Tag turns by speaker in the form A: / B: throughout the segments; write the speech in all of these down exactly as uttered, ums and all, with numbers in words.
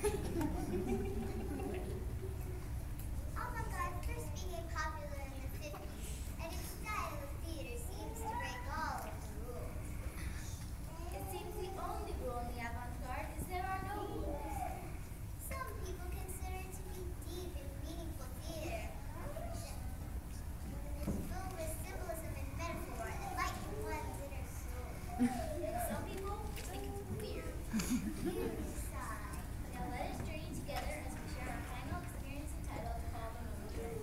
A: Avant-garde first became popular in the fifties, and its style of theater seems to break all of the rules.
B: It seems the only rule in the avant-garde is there are no rules.
A: Some people consider it to be deep and meaningful theater. It's filled with symbolism and metaphor, enlightening one's inner soul.
B: And some people think it's weird.
A: Sigh.
B: Now let us journey together as we share our final experience entitled Call the Moment.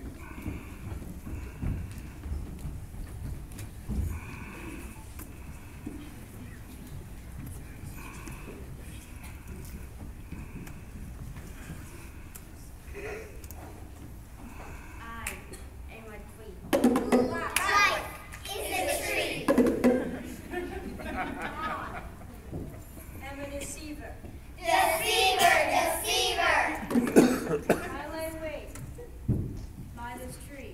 C: I am a queen.
A: Life is a tree.
C: I am a deceiver.
A: Deceiver, deceiver.
C: I lay wait by this tree.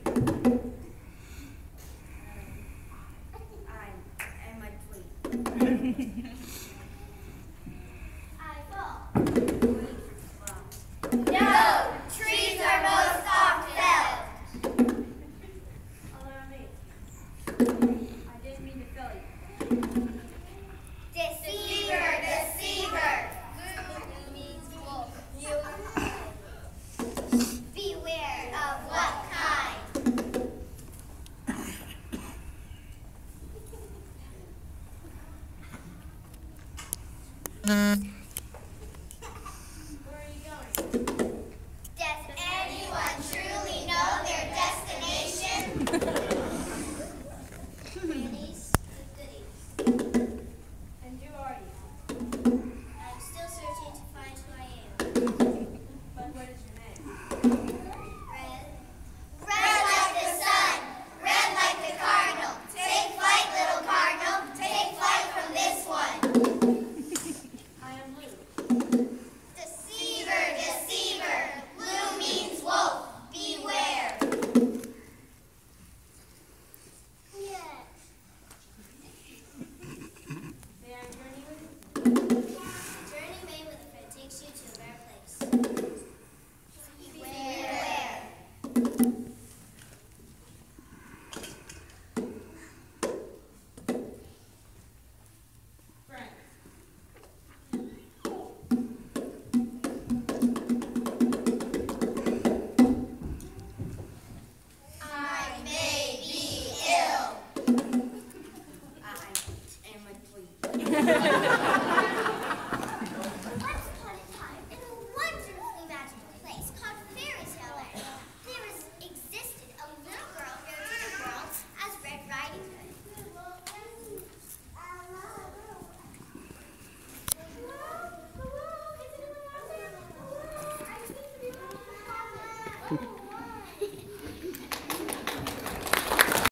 C: I am a queen.
A: I fall.
C: Queen. Well,
A: No, trees are most oft-felled.
C: allow me. I didn't mean to fail you.
A: Deceiver, deceiver.
B: means wolf.
A: Beware of what kind?